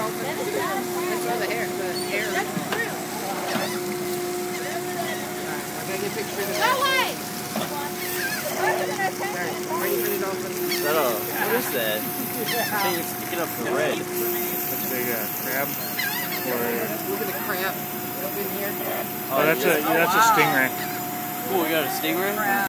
dolphin. That's where the hair. That's true. Alright, I gotta get a picture of the dolphin. Ready for the dolphin? What is that? I think it's picking up the red. That's a big crab. Look at the crab up in here. Oh, that's a stingray. Cool, we got a stingray?